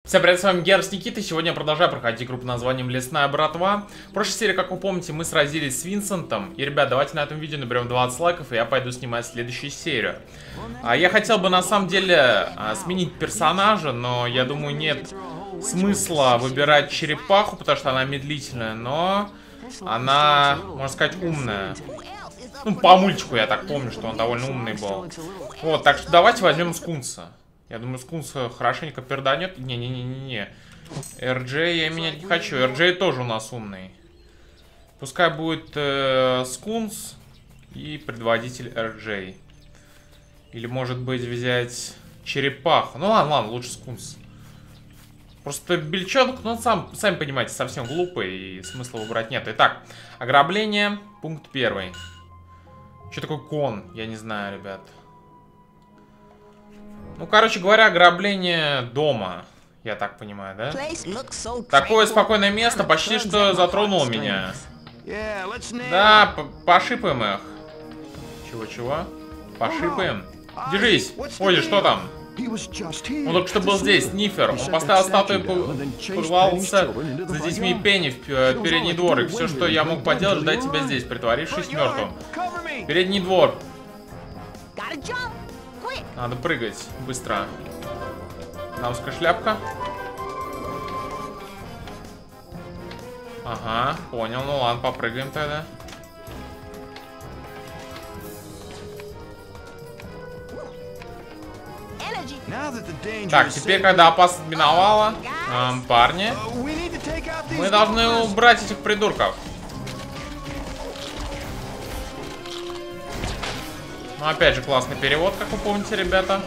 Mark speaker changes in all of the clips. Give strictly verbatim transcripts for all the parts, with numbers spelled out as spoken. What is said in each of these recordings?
Speaker 1: Всем привет, с вами Герс Никита. Сегодня я продолжаю проходить игру под названием Лесная Братва. В прошлой серии, как вы помните, мы сразились с Винсентом. И, ребят, давайте на этом видео наберем двадцать лайков, и я пойду снимать следующую серию. А я хотел бы, на самом деле, а, сменить персонажа, но я думаю, нет смысла выбирать черепаху, потому что она медлительная, но она, можно сказать, умная. Ну, по мультику я так помню, что он довольно умный был. Вот, так что давайте возьмем скунса. Я думаю, скунс хорошенько перданет. Не-не-не-не-не. эр джей я менять не хочу. эр джей тоже у нас умный. Пускай будет э, скунс и предводитель эр джей. Или, может быть, взять черепаху. Ну ладно, ладно, лучше скунс. Просто бельчонок, ну, сам, сами понимаете, совсем глупый, и смысла выбрать нет. Итак, ограбление, пункт первый. Что такое кон? Я не знаю, ребят. Ну, короче говоря, ограбление дома, я так понимаю, да? Такое спокойное место почти что затронуло меня. Да, пошипаем их. Чего-чего? Пошипаем? Держись! Ой, что там? Он только что был здесь, Снифер. Он поставил статую и порвался за детьми Пенни в передний двор. И все, что я мог поделать, ждать тебя здесь, притворившись мертвым. Передний двор. Надо прыгать быстро. Науская шляпка. Ага, понял. Ну ладно, попрыгаем тогда. Так, теперь, когда опасность миновала, эм, парни, мы должны убрать этих придурков. Ну, опять же, классный перевод, как вы помните, ребята.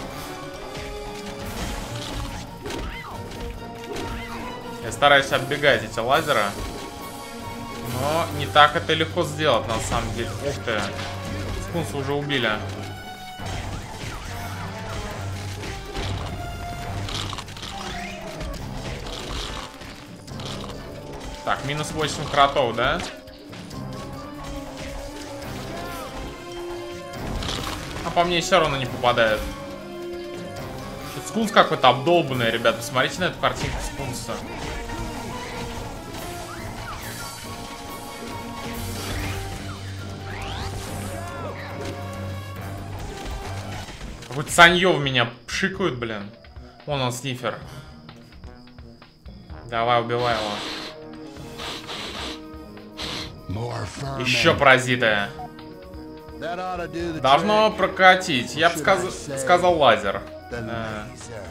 Speaker 1: Я стараюсь оббегать эти лазеры. Но не так это легко сделать, на самом деле. Ух ты. Скунса уже убили. Так, минус восемь кротов, да? А по мне все равно не попадает. Скунс какой-то обдолбанный, ребята. Посмотрите на эту картинку скунса. Какой-то Саньё в меня пшикают, блин. Вон он, Снифер. Давай, убивай его. Еще паразиты. Должно прокатить. Я бы сказ... сказал лазер. А...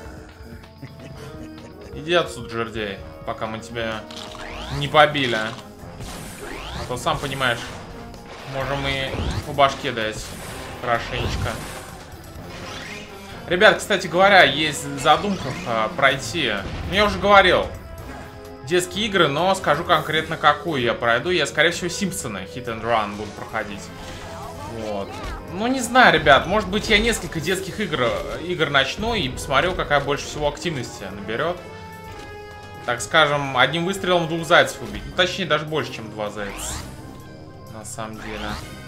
Speaker 1: Иди отсюда, жердей, пока мы тебя не побили. А то, сам понимаешь, можем и по башке дать хорошенечко. Ребят, кстати говоря, есть задумка а, пройти. Ну, я уже говорил. Детские игры, но скажу конкретно, какую я пройду. Я, скорее всего, Симпсоны Hit and Run буду проходить. Вот. Ну, не знаю, ребят. Может быть, я несколько детских игр, игр начну и посмотрю, какая больше всего активности наберет. Так скажем, одним выстрелом двух зайцев убить. Ну, точнее, даже больше, чем два зайца. На самом деле.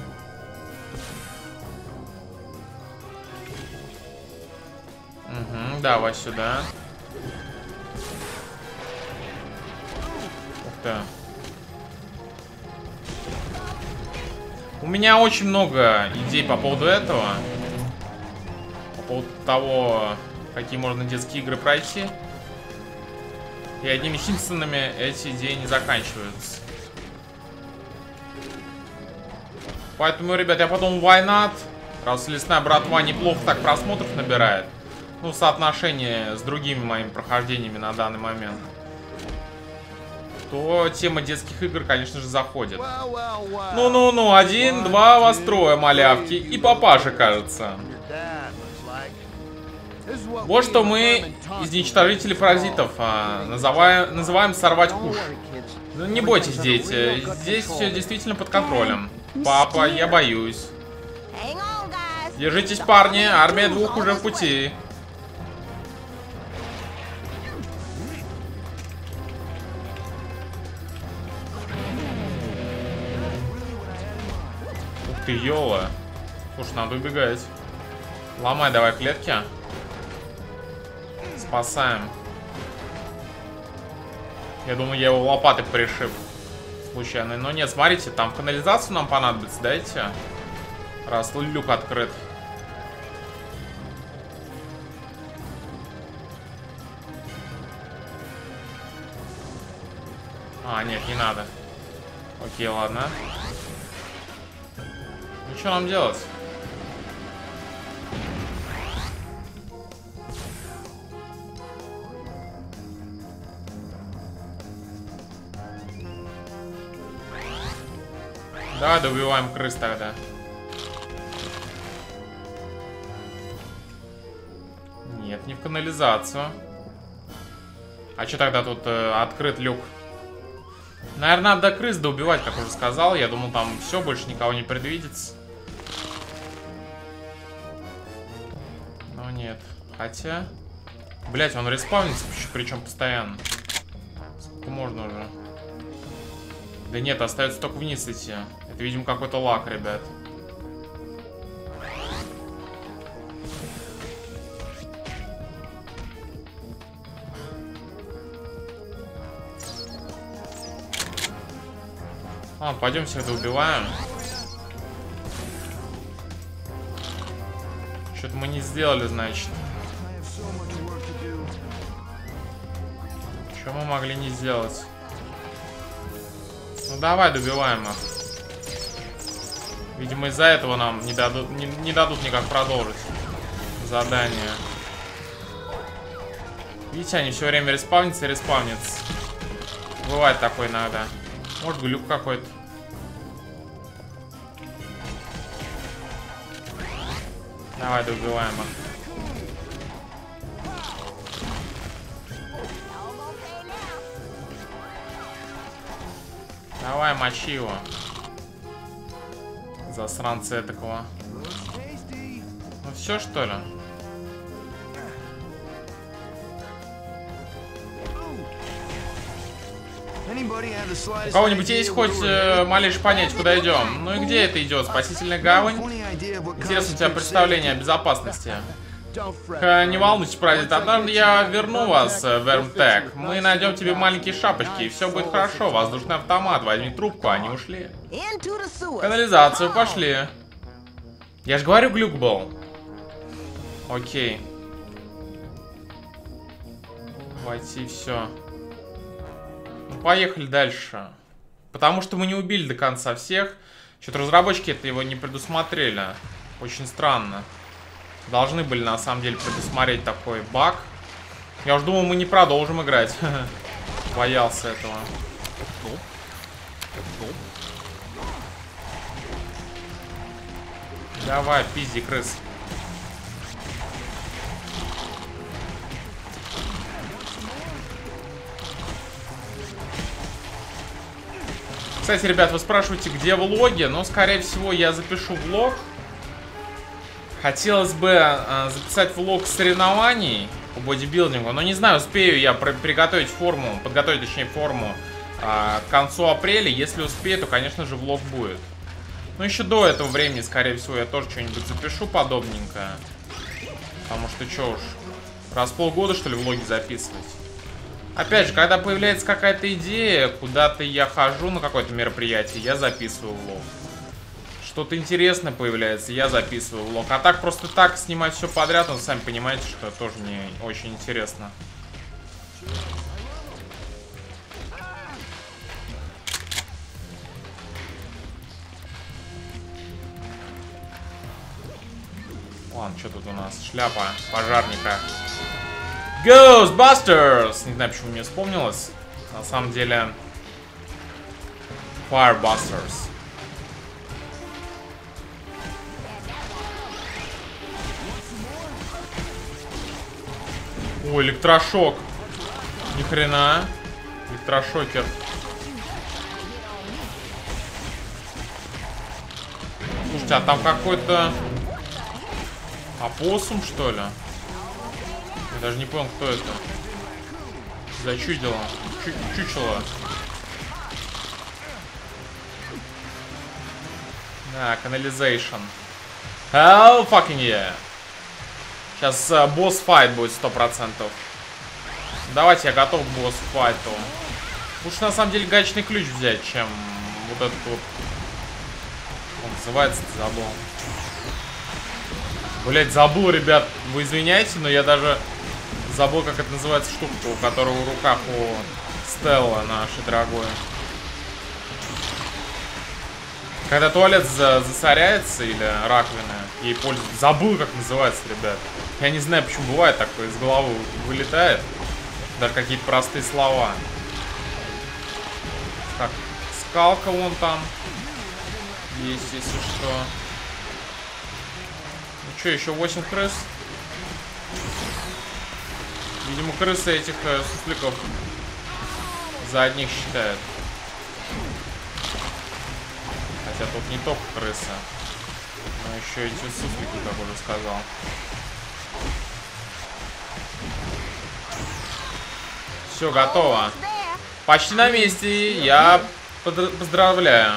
Speaker 1: Угу, давай сюда. Ух ты. У меня очень много идей по поводу этого. По поводу того, какие можно детские игры пройти. И одними Симпсонами эти идеи не заканчиваются. Поэтому, ребят, я подумал, why not? Раз Лесная Братва неплохо так просмотров набирает. Ну, соотношение с другими моими прохождениями на данный момент. То тема детских игр, конечно же, заходит. Ну-ну-ну, один, два, вас трое, малявки. И папаша, кажется. Вот что мы изничтожители паразитов а, называем, называем сорвать куш. Ну, не бойтесь, дети. Здесь все действительно под контролем. Папа, я боюсь. Держитесь, парни. Армия двух уже в пути. Ты ёла. Слушай, надо убегать. Ломай давай клетки. Спасаем. Я думаю, я его лопатой пришиб. Случайно. Но нет, смотрите, там в канализацию нам понадобится, дайте. Раз люк открыт. А, нет, не надо. Окей, ладно. Ну что нам делать? Давай добиваем крыс тогда. Нет, не в канализацию. А что тогда тут э, открыт люк? Наверное, надо крыс доубивать, как уже сказал. Я думал, там все, больше никого не предвидится. Но нет. Хотя... Блять, он респаунится, причем постоянно. Сколько можно уже? Да нет, остается только вниз идти. Это, видимо, какой-то лак, ребят. А, пойдем всех доубиваем. Что-то мы не сделали, значит. Что мы могли не сделать? Ну давай добиваем их. Видимо, из-за этого нам не дадут, не, не дадут никак продолжить задание. Видите, они все время респавнятся и респавнятся. Бывает такое иногда. Может, глюк какой-то. Давай добиваем их. Давай, мочи его. Засранца такого. Ну все, что ли? У кого-нибудь есть хоть э, малейшее понятие, куда идем? Ну и где это идет? Спасительная гавань? Интересно у тебя представление о безопасности. Ха, не волнуйтесь, прадед, однажды я верну вас в Вермтек. Мы найдем тебе маленькие шапочки, и все будет хорошо. Воздушный автомат, возьми трубку, они ушли. В канализацию пошли. Я же говорю, глюк был. Окей. Войти, все. Ну, поехали дальше. Потому что мы не убили до конца всех. Что-то разработчики это его не предусмотрели. Очень странно. Должны были на самом деле предусмотреть такой баг. Я уж думал, мы не продолжим играть. Боялся этого. Давай, пизди, крыс. Кстати, ребят, вы спрашиваете, где влоги? Ну, скорее всего, я запишу влог. Хотелось бы э, записать влог соревнований по бодибилдингу, но не знаю, успею я приготовить форму, подготовить, точнее, форму э, к концу апреля. Если успею, то, конечно же, влог будет. Но еще до этого времени, скорее всего, я тоже что-нибудь запишу подобненькое. Потому что, что уж, раз в полгода, что ли, влоги записывать. Опять же, когда появляется какая-то идея, куда-то я хожу на какое-то мероприятие, я записываю влог. Что-то интересное появляется, я записываю влог. А так просто так снимать все подряд, ну, сами понимаете, что тоже не очень интересно. Ладно, что тут у нас? Шляпа пожарника. Ghostbusters! Не знаю, почему мне вспомнилось. На самом деле... Firebusters. О, электрошок. Ни хрена. Электрошокер. Слушайте, а там какой-то опоссум, что ли? Я даже не понял, кто это. Зачудило. Чу чучело. Да, канализейшн. Hell fucking yeah. Сейчас uh, босс-файт будет сто процентов. Давайте, я готов к босс-файту. Лучше на самом деле гаечный ключ взять, чем вот этот вот. Он называется, забыл. Блять, забыл, ребят. Вы извиняйте, но я даже забыл, как это называется штука, у которой в руках у Стелла нашей дорогой. Когда туалет за засоряется или раковина, ей пользуются. Забыл, как называется, ребят. Я не знаю, почему бывает такое, из головы вылетает. Даже какие-то простые слова. Так, скалка вон там есть, если что. Ну что, еще восемь крыс? Видимо, крысы этих э, сусликов за одних считают. Хотя тут не только крысы, но еще эти суслики, как уже сказал. Все, готово. Почти на месте. Я поздравляю.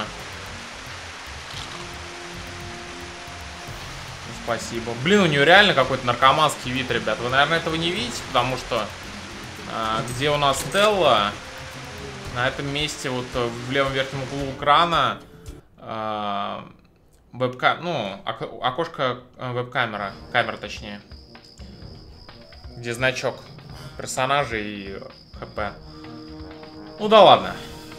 Speaker 1: Спасибо. Блин, у нее реально какой-то наркоманский вид, ребят. Вы, наверное, этого не видите, потому что а, где у нас Стелла, на этом месте, вот в левом верхнем углу экрана, а, вебка... ну, окошко веб-камера, камера точнее, где значок персонажа и хп. Ну да ладно.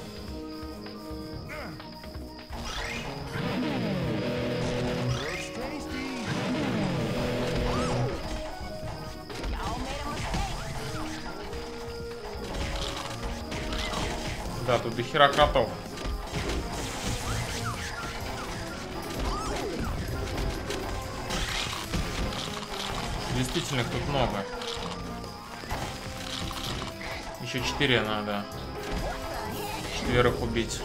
Speaker 1: Да, тут дохера кротов. Действительно, их тут много. Еще четыре надо. Четверых убить.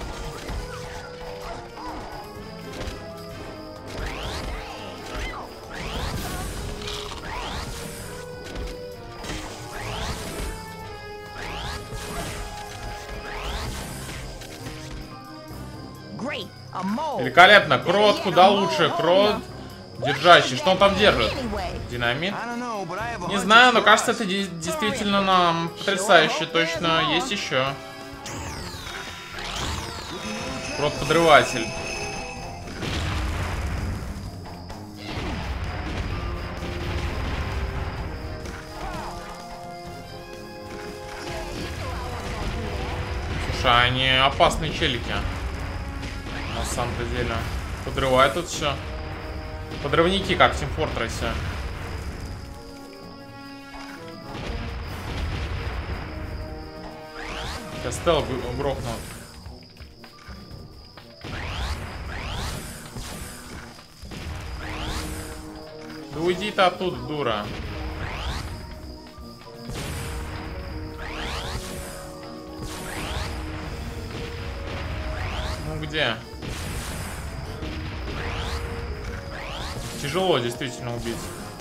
Speaker 1: Великолепно. Крот куда лучше. Крот держащий. Что он там держит? Динамит? Не знаю, но кажется, это действительно нам потрясающе. Точно есть еще. Крот-подрыватель. Слушай, они опасные челики. На самом-то деле. Подрывают тут все. Подрывники, как в Team Fortress. Сейчас Стелл грохнул. Да уйди ты оттуда, дура. Ну где? Тяжело действительно убить.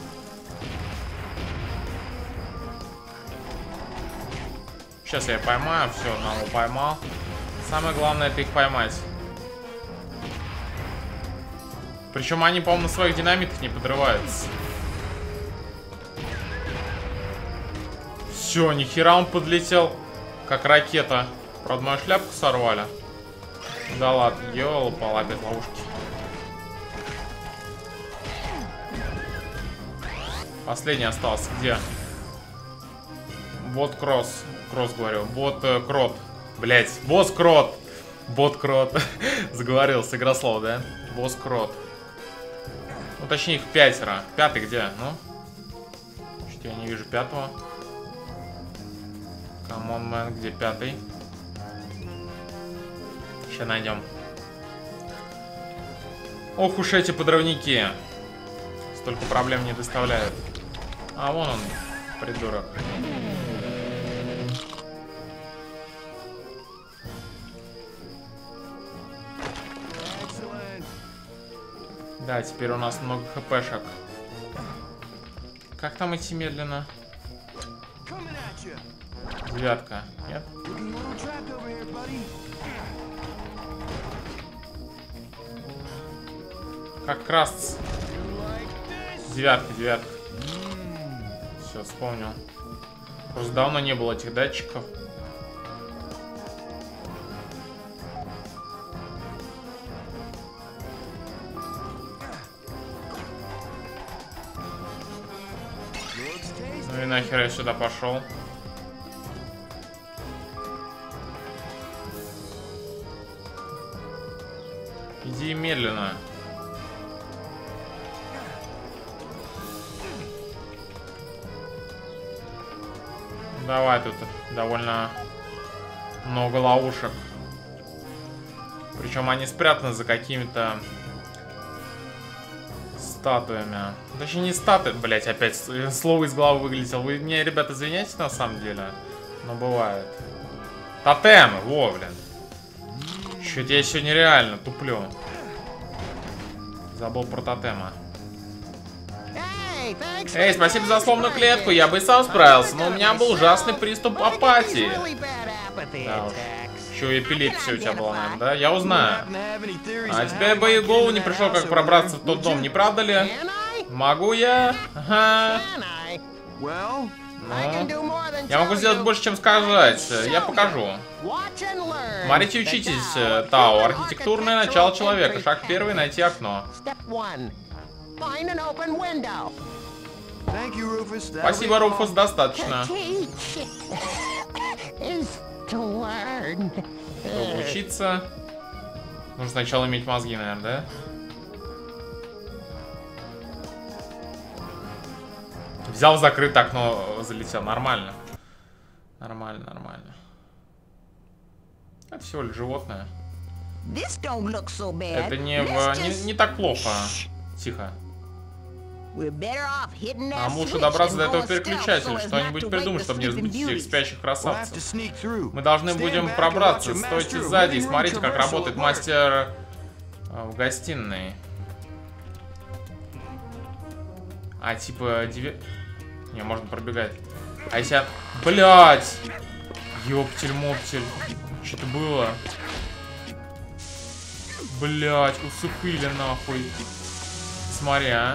Speaker 1: Сейчас я поймаю, все, одного поймал. Самое главное это их поймать. Причем они, по-моему, на своих динамитах не подрываются. Все, нихера он подлетел, как ракета. Правда, мою шляпку сорвали. Да ладно, ёлопал, опять ловушки. Последний остался. Где? Вот кросс. Кросс, говорю. Вот э, крот. Блять. Босс крот. Бот крот. Заговорился. Игрослов, да? Босс крот. Ну, точнее, их пятеро. Пятый где? Ну? Что-то я не вижу пятого. Камон, мэн, где пятый? Сейчас найдем. Ох уж эти подрывники. Столько проблем не доставляют. А вон он, придурок. Да, теперь у нас много хпшек. Как там идти медленно? Девятка, нет? Как красться? Девятка, девятка. Все, вспомнил. Просто давно не было этих датчиков. нахер я сюда пошел? Иди медленно. Давай, тут довольно много ловушек. Причем они спрятаны за какими-то статуями. Точнее, не статуи, блять, опять слово из головы вылетело. Вы мне, ребята, извиняйте на самом деле, но бывает. Тотемы, во, блин. Чё-то я сегодня реально туплю. Забыл про тотемы. Эй, спасибо за словную клетку, я бы и сам справился, но у меня был ужасный приступ апатии. Да уж. Чё, эпилепсия у тебя была, наверное, да? Я узнаю. А тебе бы и в голову не пришло, как пробраться в тот дом, не правда ли? Могу я? Ага. Ну, я могу сделать больше, чем сказать. Я покажу. Смотрите и учитесь, Тао. Архитектурное начало человека. Шаг первый — найти окно. Спасибо, Руфус, достаточно. Чтобы учиться, нужно сначала иметь мозги, наверное, да? Взял закрытое окно, залетел. Нормально. Нормально, нормально. Это всего лишь животное. Это не, в, не, не так плохо. Тихо. Нам лучше добраться до этого переключателя. Что-нибудь придумать, чтобы не разбудить этих спящих красавцев. Мы должны будем пробраться. Стойте сзади и смотрите, как работает мастер в гостиной. А, типа, деве... Не, можно пробегать. А если я... Блядь! Ёптель-моптель. Что-то было. Блядь, усыпили нахуй. Смотри, а.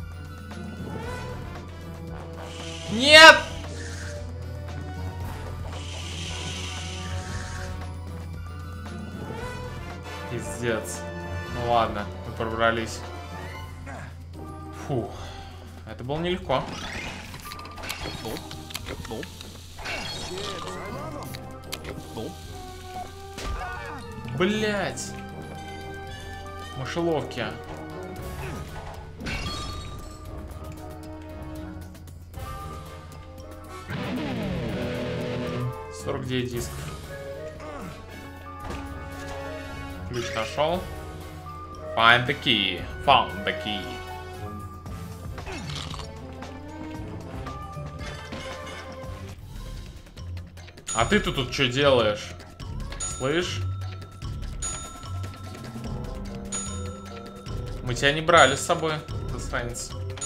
Speaker 1: Нет! Пиздец. Ну ладно, мы пробрались. Фух. Это было нелегко. Блять. Мышеловки. сорок девять дисков. Ключ нашел. Find the key. Found the key. А ты тут тут что делаешь? Слышь? Мы тебя не брали с собой, засранец.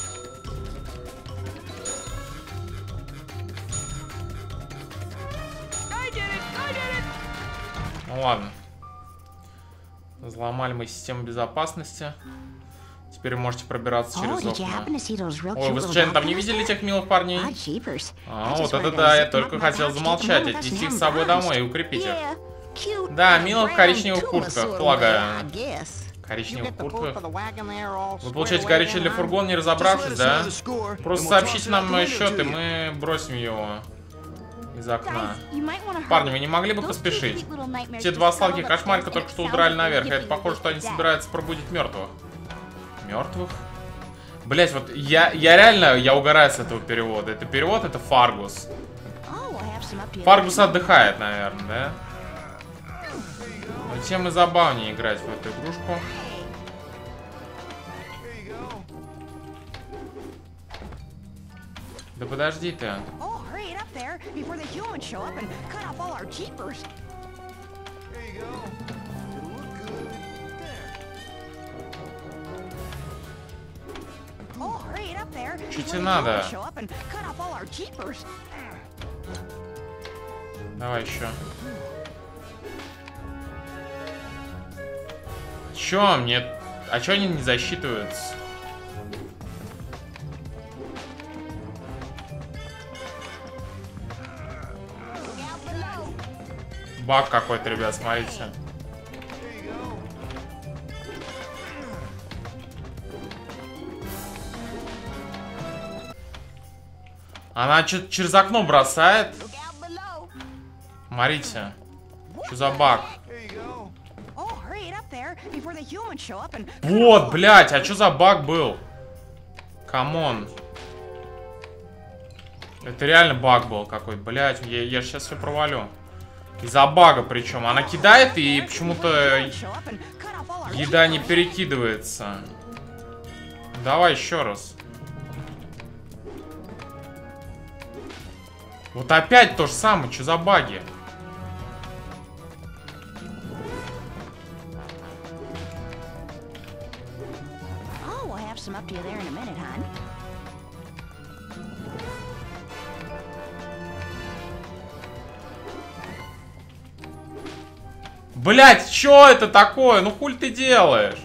Speaker 1: Ну ладно. Взломали мы систему безопасности. Теперь можете пробираться через окна. Ой, вы случайно там не видели тех милых парней? А, вот это да, я только хотел замолчать, отвезти их с собой домой и укрепить их. Да, милых в коричневых куртках, полагаю. Коричневых куртках? Вы получаете горючее для фургона, не разобравшись, да? Просто сообщите нам счет, и мы бросим его из окна. Парни, вы не могли бы поспешить? Те два сладких кошмарика только что удрали наверх, и это похоже, что они собираются пробудить мертвых. Мертвых? Блять, вот я, я реально, я угораю с этого перевода. Это перевод, это Фаргус. Фаргус отдыхает, наверное, да? Но тем и забавнее играть в эту игрушку. Да подожди ты. Что тебе надо? Давай еще. Чё мне? А чё они не засчитываются? Баг какой-то, ребят, смотрите. Она что-то через окно бросает. Смотрите. Что за баг? Вот, блядь, а что за баг был? Камон. Это реально баг был какой-то, блядь. Я, я сейчас все провалю. Из-за бага причем. Она кидает и почему-то еда не перекидывается. Давай еще раз. Вот опять то же самое. Что за баги? Блять, что это такое? Ну хуль ты делаешь?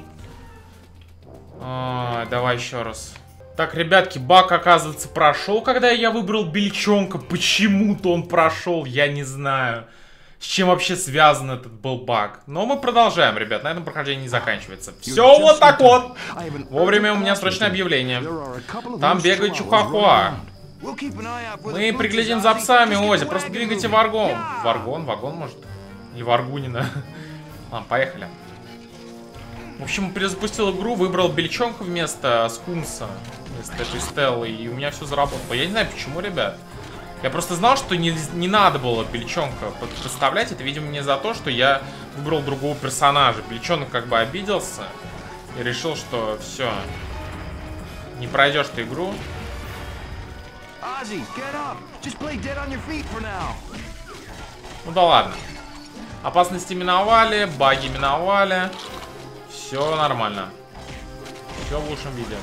Speaker 1: А, давай еще раз. Так, ребятки, баг, оказывается, прошел, когда я выбрал бельчонка. Почему-то он прошел, я не знаю. С чем вообще связан этот был баг. Но мы продолжаем, ребят, на этом прохождение не заканчивается. Все вот так вот. Вовремя у меня срочное объявление. Там бегает Чихуахуа. Мы приглядим за псами, Ози. Просто двигайте варгон. Варгон, вагон, может? Или Варгунина. Ладно, поехали. В общем, перезапустил игру, выбрал бельчонка вместо скунса, вместо этой Стеллы, и у меня все заработало. Я не знаю почему, ребят. Я просто знал, что не, не надо было бельчонка представлять. Это, видимо, не за то, что я выбрал другого персонажа. Бельчонок как бы обиделся и решил, что все, не пройдешь ты игру. Ну да ладно. Опасности миновали, баги миновали. Все нормально. Все в лучшем виде.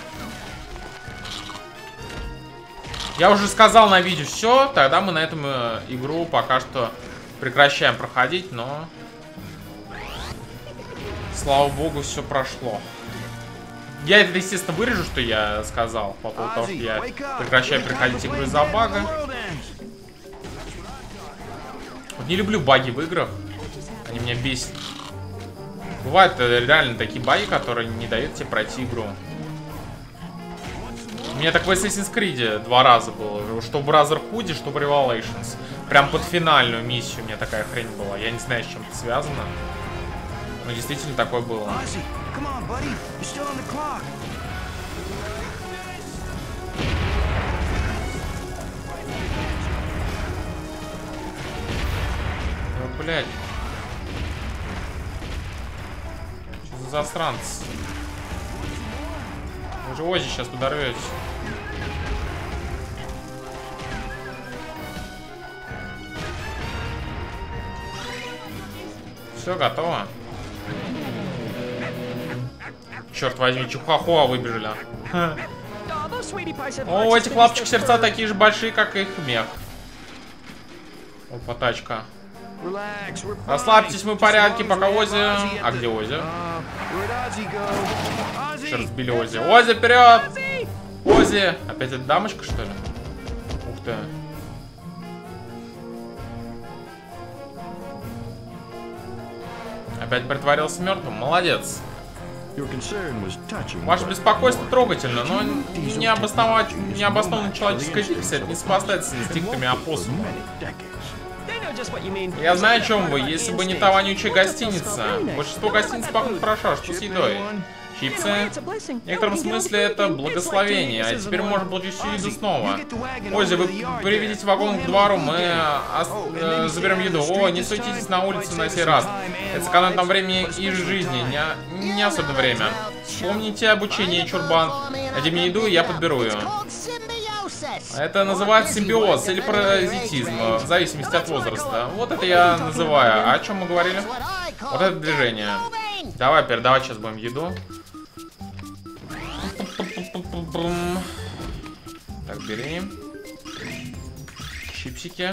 Speaker 1: Я уже сказал на видео все. Тогда мы на этом игру пока что прекращаем проходить. Но слава богу, все прошло. Я это, естественно, вырежу, что я сказал по поводу того, что я прекращаю проходить игру из-за бага. Вот не люблю баги в играх. Они меня бесят. Бывают реально такие баги, которые не дают тебе пройти игру. У меня так в Assassin's Creed два раза было. Что в Brotherhood, что в Revelations. Прям под финальную миссию у меня такая хрень была. Я не знаю, с чем это связано. Но действительно такое было. Ну, блядь. Что за засранцы? Вы же Ози сейчас подорветесь. Все, готово. Черт возьми, Чихуахуа выбежали. О, у этих лапочек сердца такие же большие, как их мех. Опа, тачка. Расслабьтесь, мы в порядке, пока Ози... А где Ози? Черт, сбили Ози. Ози, вперед! Ози! Опять эта дамочка, что ли? Ух ты. Опять притворился мертвым? Молодец. Ваше беспокойство трогательно, но не обосновать, необоснованная человеческая дикция, это не сопоставится с инстинктами опоссума. Я знаю, о чем вы. Если бы не та вонючая гостиница. Большинство гостиниц пахнут хорошо. Что с едой? Чипсы? В некотором смысле это благословение. А теперь можно получить всю еду снова. Ози, вы приведите вагон к двору, мы э, заберем еду. О, не суетитесь на улице на сей раз. Это сэкономит нам времени и жизни. Не, не особенно время. Вспомните обучение, чурбан. Найди мне еду, и я подберу ее. Это называется симбиоз или паразитизм, в зависимости от возраста. Вот это я называю. А о чем мы говорили? Вот это движение. Давай, передавать сейчас будем еду. Так, бери. Чипсики.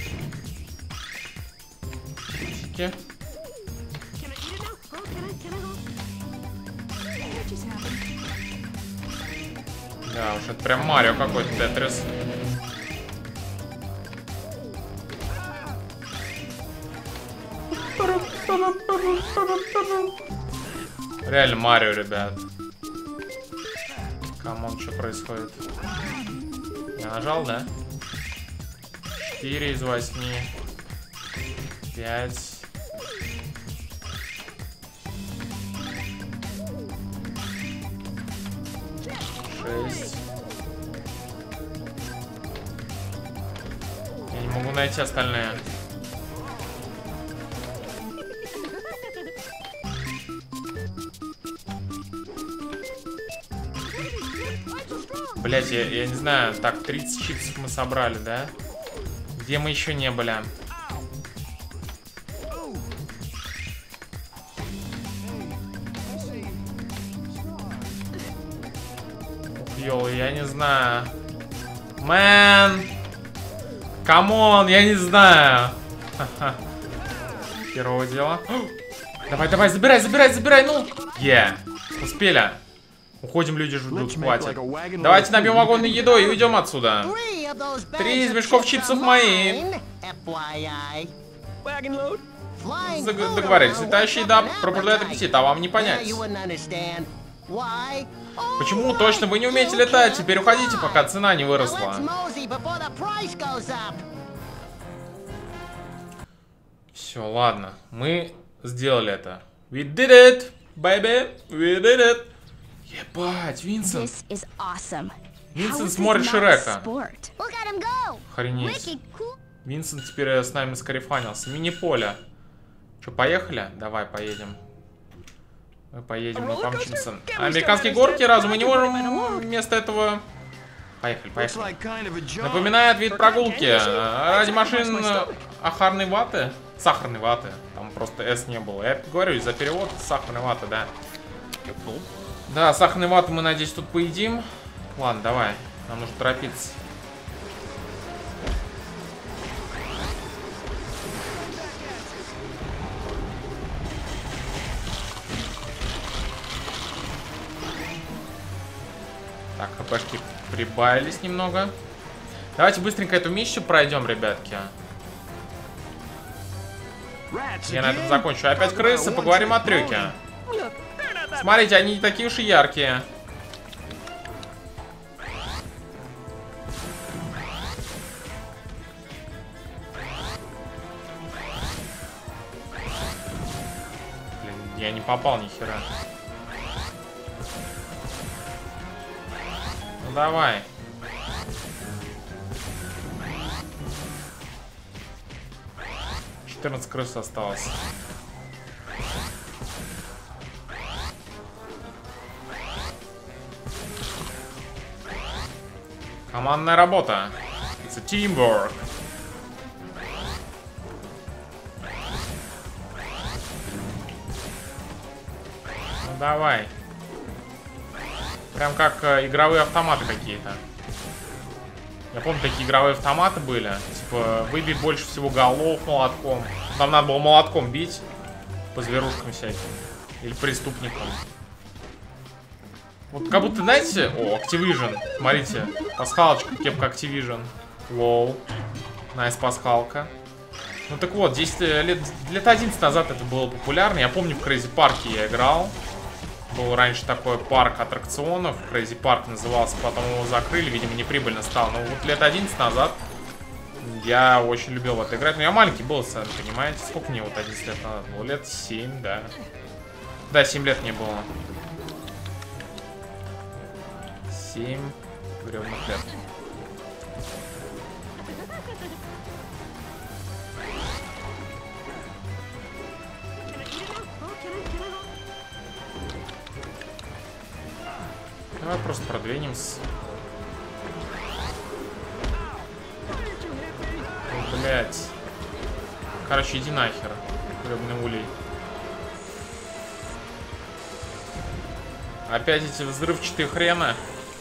Speaker 1: Чипсики. Да, уж это прям Марио какой-то, Тетрис. Реально Марио, ребят. Камон, что происходит? Я нажал, да? четыре из восьми. пять. шесть. Я не могу найти остальные. Блять, я, я не знаю. Так, тридцать чипсов мы собрали, да? Где мы еще не были? Ух, ёл, я не знаю. Мэн! Камон, я не знаю. Херово дело. Давай, давай, забирай, забирай, забирай, ну! Е, yeah. Успели. Уходим, люди ждут, хватит. Давайте набьем вагонной едой и уйдем отсюда. Три из мешков чипсов мои. Договорились. Летающая еда пробуждает аппетит, а вам не понять. Почему? Точно вы не умеете летать. Теперь уходите, пока цена не выросла. Все, ладно. Мы сделали это. We did it, baby. We did it. Ебать, Винсент. Винсент смотрит Шрека. Охренеть. Винсент теперь с нами скарифанился. Мини-поле. Че, поехали? Давай, поедем. Мы поедем, мы помчимся. Американские горки разум. Мы не можем вместо этого... Поехали, поехали. Напоминает вид прогулки. Ради машин ахарной ваты. Сахарной ваты. Там просто S не было. Я говорю, из-за перевода сахарной ваты, да. Да, сахарной ваты мы, надеюсь, тут поедим. Ладно, давай. Нам нужно торопиться. Так, хпшки прибавились немного. Давайте быстренько эту миссию пройдем, ребятки. Я на этом закончу. Опять крысы, поговорим о трюке. Смотрите, они не такие уж и яркие. Блин, я не попал ни хера. Ну давай. четырнадцать крыс осталось. Командная работа. It's a teamwork. Ну давай. Прям как э, игровые автоматы какие-то. Я помню, такие игровые автоматы были. Типа, выбей больше всего голов молотком. Нам надо было молотком бить по зверушкам всяким. Или преступникам. Вот как будто, знаете... О, Activision. Смотрите. Пасхалочка, кепка Activision. Лоу. Найс пасхалка. Ну так вот, десять лет... Лет одиннадцать назад это было популярно. Я помню, в Crazy Park я играл. Был раньше такой парк аттракционов. Crazy Park назывался. Потом его закрыли. Видимо, неприбыльно стало. Но вот лет одиннадцать назад я очень любил в это играть. Но я маленький был, сами понимаете. Сколько мне вот одиннадцать лет назад было? Лет семь, да. Да, семь лет мне было. семь грёбаных лет. Давай просто продвинемся. Ну, блять. Короче, иди нахер, грёбаный улей. Опять эти взрывчатые хрены.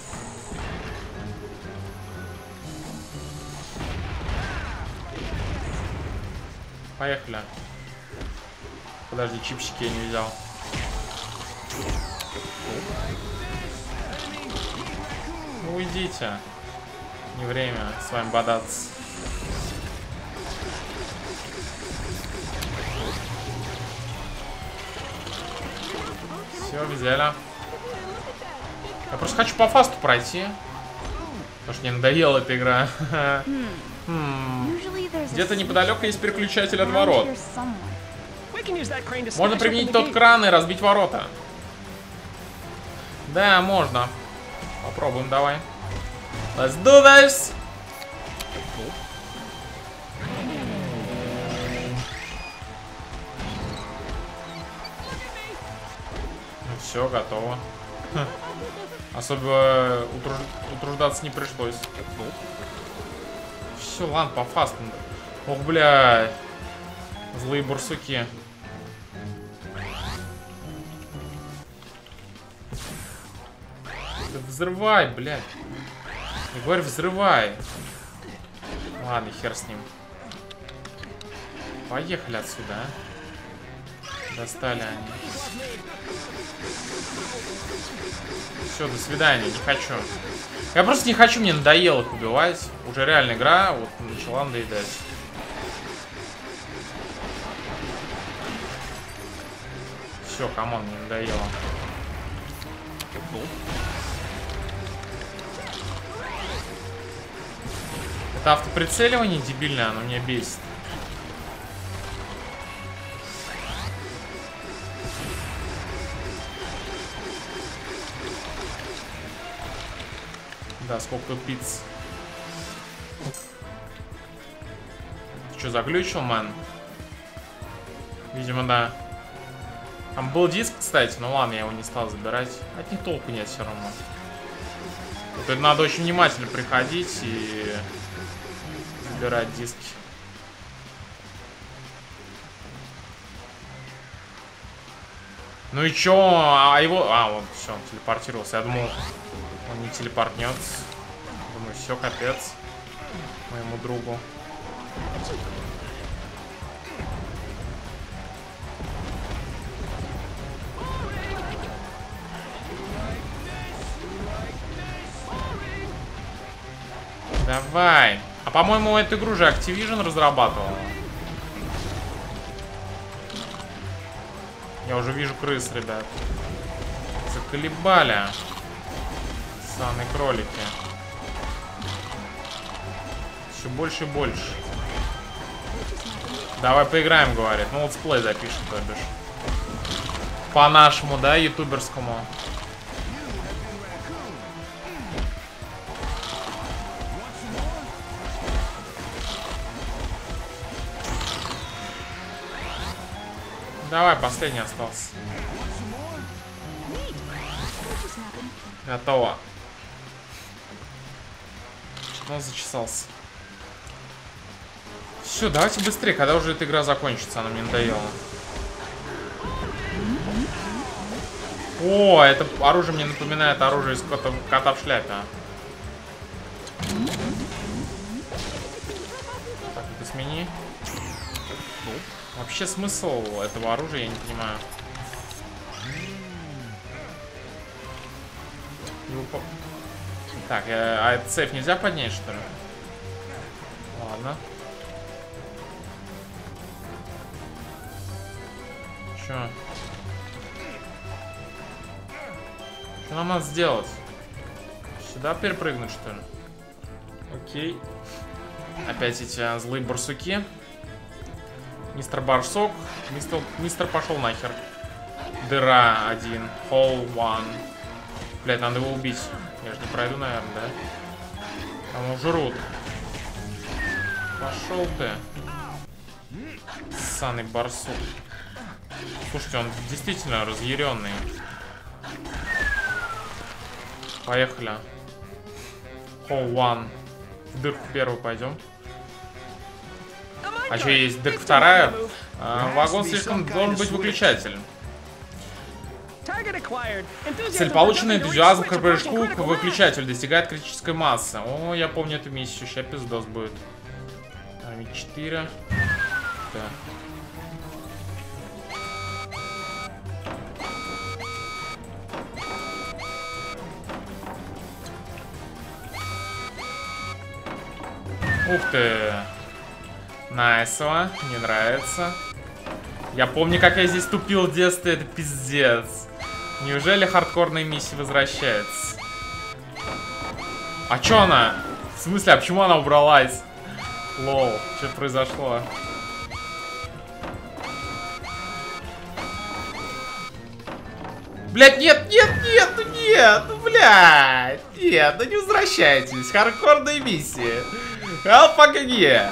Speaker 1: Поехали. Подожди, чипсики я не взял. Ну уйдите. Не время с вами бодаться. Все, взяли. Я просто хочу по фасту пройти. Потому что мне надоела эта игра. Где-то неподалеку есть переключатель от ворот. Можно применить тот кран и разбить ворота. Да, можно. Попробуем, давай. Let's do this! Ну все, готово. Ха. Особо утруж... утруждаться не пришлось. Все, ладно, по фасту. Ох, бля. Злые барсуки. Да взрывай, блядь. Я говорю, взрывай. Ладно, хер с ним. Поехали отсюда, а. Достали они. Все, до свидания, не хочу. Я просто не хочу, мне надоело их убивать. Уже реально игра вот начала надоедать. Все, камон, мне надоело. Это автоприцеливание дебильное, оно меня бесит. Да, сколько пиц. Ты что, заглючил, мэн? Видимо, да. Там был диск, кстати, ну ладно, я его не стал забирать. От них толку нет все равно. Тут надо очень внимательно приходить и забирать диски. Ну и чё? А его... А, вот, все, он телепортировался. Я думал, он не телепортнется. Думаю, все, капец. Моему другу. Давай. А по-моему, эту игру же Activision разрабатывал. Я уже вижу крыс, ребят. Заколебали. Санные кролики. Все больше и больше. Давай поиграем, говорит. Ну, летсплей запишем, то бишь. По-нашему, да, ютуберскому. Давай, последний остался. Готово. Ну, зачесался. Все, давайте быстрее, когда уже эта игра закончится, она мне надоела. О, это оружие мне напоминает оружие из кота, кота в шляпе. Так, это смени. Вообще смысл этого оружия я не понимаю. Так, а этот сейф нельзя поднять, что ли? Ладно. Чё? Что нам надо сделать? Сюда перепрыгнуть, что ли? Окей. Опять эти злые барсуки. Мистер Барсук. Мистер, мистер пошел нахер. Дыра один. Hole one. Блять, надо его убить. Я же не пройду, наверное, да? Там его жрут. Пошел ты. Ссаный барсук. Слушайте, он действительно разъяренный. Поехали. Hole one. В дырку первую пойдем. А что, есть дырка вторая? А, вагон слишком должен быть выключатель. Цель получена, энтузиазм к прыжку к выключателю достигает критической массы. О, я помню эту миссию, сейчас пиздос будет. четыре. Да. Ух ты. Найсово, мне нравится. Я помню, как я здесь тупил в детстве, это пиздец. Неужели хардкорная миссия возвращается? А чё она? В смысле, а почему она убралась? Лол, что произошло? Блять, нет, нет, нет, ну нет, ну, блядь, нет, ну не возвращайтесь, хардкорная миссия. Hell fucking yeah.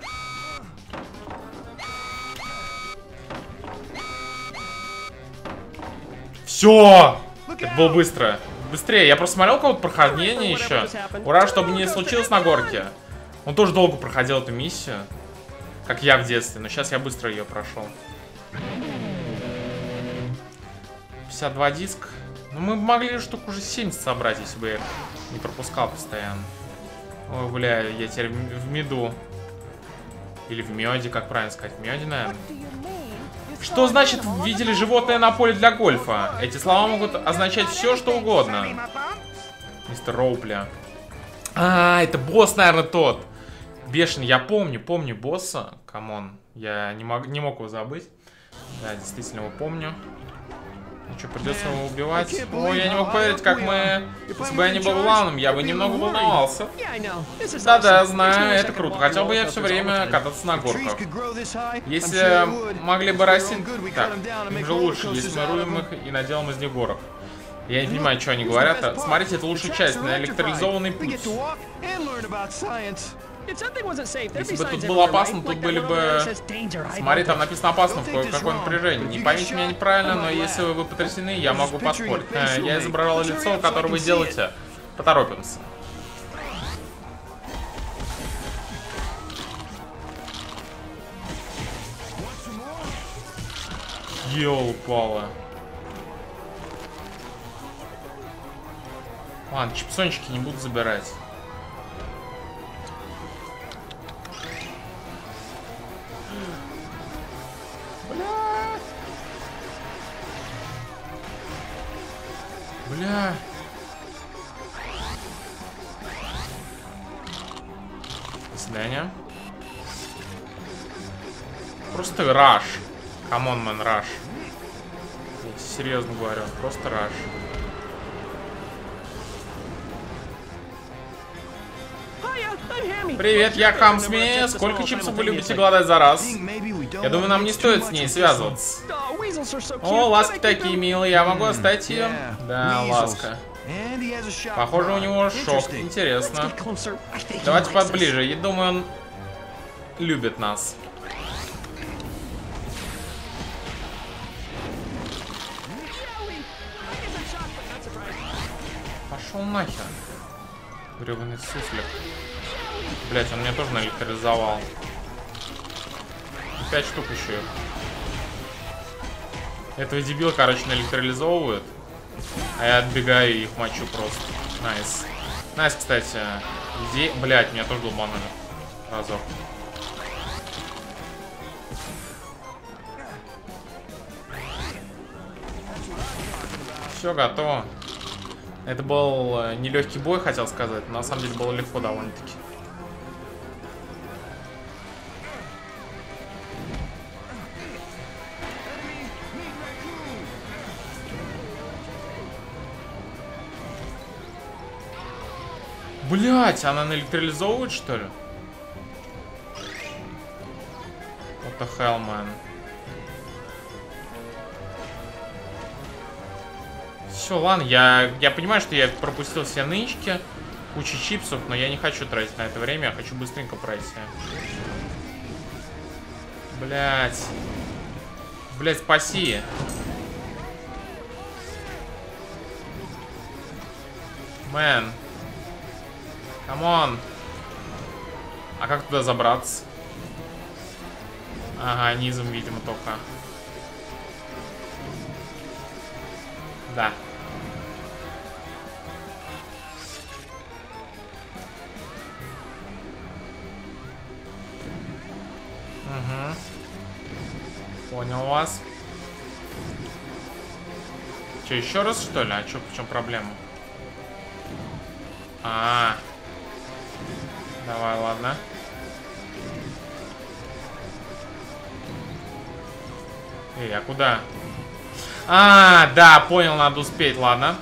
Speaker 1: Все, это было быстро. Быстрее, я просто смотрел кого-то прохождение еще. Ура, чтобы не случилось на горке. Он тоже долго проходил эту миссию, как я в детстве, но сейчас я быстро ее прошел. пятьдесят два диска. Ну мы могли штук уже семьдесят собрать, если бы я не пропускал постоянно. Ой, бля, я теперь в меду. Или в меде, как правильно сказать, в меде, наверное. Что значит видели животное на поле для гольфа? Эти слова могут означать все, что угодно. Мистер Роупля. А, это босс, наверное, тот. Бешеный, я помню, помню босса. Камон, я не мог, не мог его забыть. Да, действительно его помню. Ну что, придется его убивать? Ой, я не мог поверить, как мы... Если бы я не был главным, я бы немного волновался. Да-да, знаю, это круто. Хотел бы я все время кататься на горках. Если могли бы расти... Так, им же лучше, если мы руем их и наделаем из них горок. Я не понимаю, что они говорят. Смотрите, это лучшая часть, на электролизованный путь. Если бы тут было опасно, тут были бы... Смотри, там написано опасно, какое напряжение. Не поймите меня неправильно, но если вы потрясены, я могу поспорить. Я изображал лицо, которое вы делаете. Поторопимся. Ёлпала. Ладно, чипсончики не буду забирать. Бля. До свидания. Просто раш. Камон, мэн, раш. Я серьезно говорю, просто раш. Привет, я Хамсми. Сколько чипсов вы любите голодать за раз? Я думаю, нам не стоит с ней связываться. О, ласки такие милые. Я могу оставить ее? Да, ласка. Похоже, у него шок. Интересно. Давайте поближе. Я думаю, он любит нас. Пошел нахер. Гребаный суслик. Блять, он меня тоже наэлектризовал. Пять штук еще. Этого дебила, короче, наэлектролизовывают. А я отбегаю и их мочу просто. Найс. Найс, кстати. Где... Блять, меня тоже долбанули. Разок. Все, готово. Это был э, нелегкий бой, хотел сказать. Но на самом деле было легко довольно-таки. Блять, она наэлектролизовывает, что ли? What the hell, man? Все, ладно, я, я понимаю, что я пропустил все нычки, кучу чипсов, но я не хочу тратить на это время, я хочу быстренько пройти. Блять. Блять, спаси. Мэн. Камон. А как туда забраться? Ага, низом, видимо, только. Да. Угу. Понял вас. Че, еще раз, что ли? А че, в чем проблема? А, -а, -а. Давай, ладно. Эй, а куда? А, да, понял, надо успеть, ладно.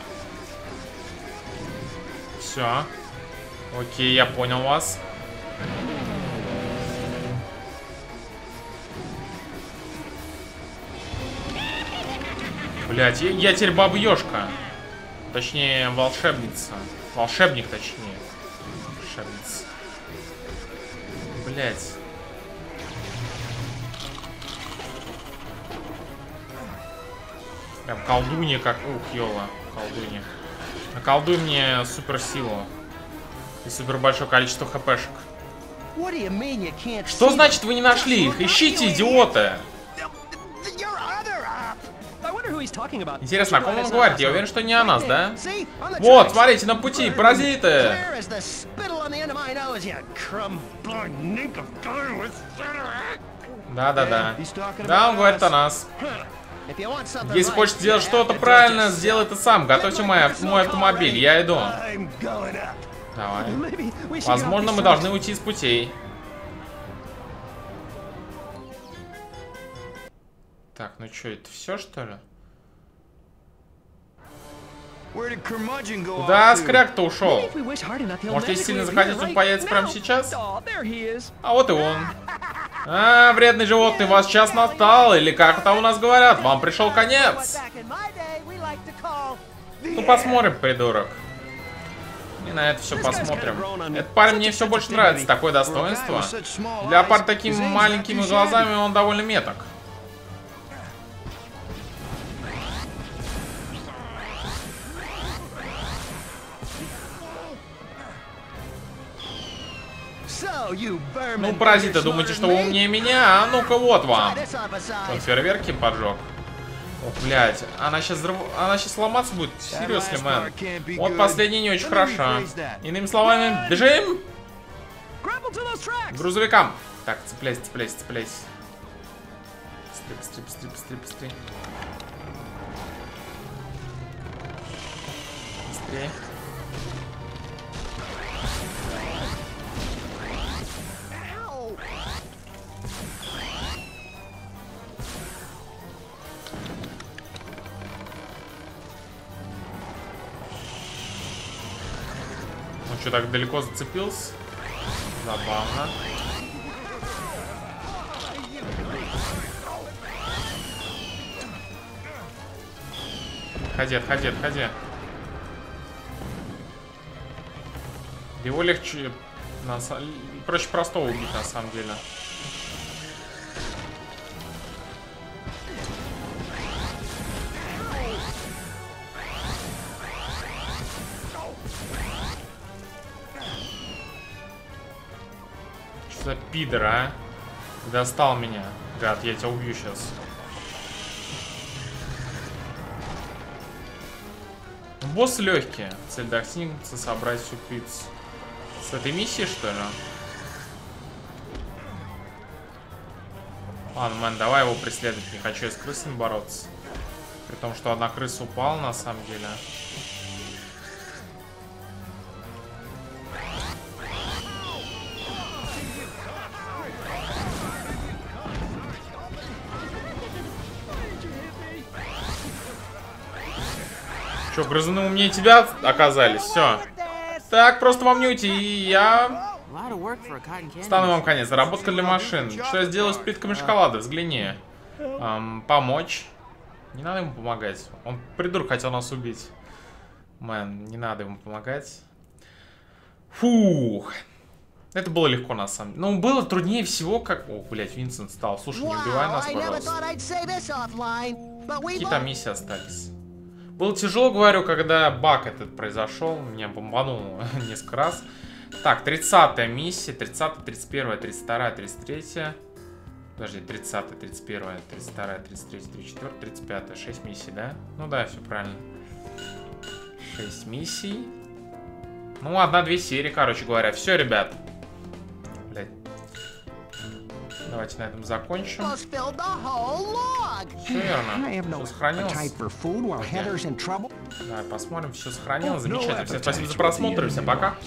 Speaker 1: Все. Окей, я понял вас. Блять, я, я теперь баба-ёшка. Точнее, волшебница. Волшебник, точнее. Волшебница. Блять. Прям колдунья как... Ух, ёла. Колдунья. Наколдуй мне суперсилу. И супер большое количество хпшек. Что значит вы не нашли их? Ищите, идиоты! Интересно, о ком он говорит? Я уверен, что не о нас, да? Вот, смотрите, на пути, паразиты! Да-да-да. Да, он говорит о нас. Если хочешь сделать что-то правильно, сделай это сам. Готовьте мой, мой автомобиль, я иду. Давай. Возможно, мы должны уйти из путей. Так, ну что, это все, что ли? Куда Скряк-то ушел? Может, если сильно захотеть, он появится прямо сейчас? А вот и он. А, вредный животный, вас час настал, или как это у нас говорят, вам пришел конец. Ну, посмотрим, придурок. И на это все посмотрим. Этот парень мне все больше нравится, такое достоинство. Для пар такими маленькими глазами он довольно меток. Ну, паразиты, думаете, что вы умнее меня? А ну-ка, вот вам. Он фейерверки поджег. О, блядь, она сейчас взрыв... она сейчас ломаться будет? Серьезно, мэн. Вот последняя не очень хороша. Иными словами, бежим! Грузовикам! Так, цепляйся, цепляйся, цепляйся. Быстрее, быстрее, быстрее, быстрее, быстрее. Быстрее. Он что, так далеко зацепился? Забавно. Отходи, отходи, отходи. Его легче... Проще простого убить, на самом деле. Что за пидор, а? Достал меня. Гад, я тебя убью сейчас. Босс легкий. Цель достигнуться, собрать всю пиццу. С этой миссией, что ли? Ладно, мэн, давай его преследовать. Не хочу я с крысами бороться. При том, что одна крыса упала, на самом деле. Че, грызуны умнее тебя оказались? Все. Так, просто вам не уйти. И я... стану вам конец. Заработка для машин. Что я сделаю с плитками шоколада? Взгляни. Эм, помочь. Не надо ему помогать. Он, придурок, хотел нас убить. Мэн, не надо ему помогать. Фух. Это было легко, на самом деле. Ну, было труднее всего, как... О, блядь, Винсент стал. Слушай, не убивай нас, пожалуйста. Какие там миссии остались? Было тяжело, говорю, когда баг этот произошел. Меня бомбанул несколько раз. Так, тридцатая миссия. тридцатая, тридцать первая, тридцать вторая, тридцать третья. Подожди, тридцатая, тридцать первая, тридцать вторая, тридцать третья, тридцать четвёртая, тридцать пятая. шесть миссий, да? Ну да, все правильно. шесть миссий. Ну, одна-две серии, короче говоря. Все, ребят. Блядь. Давайте на этом закончим. Все верно. Все сохранилось. Давай посмотрим, все сохранилось. Замечательно. Всем спасибо за просмотр. Всем пока.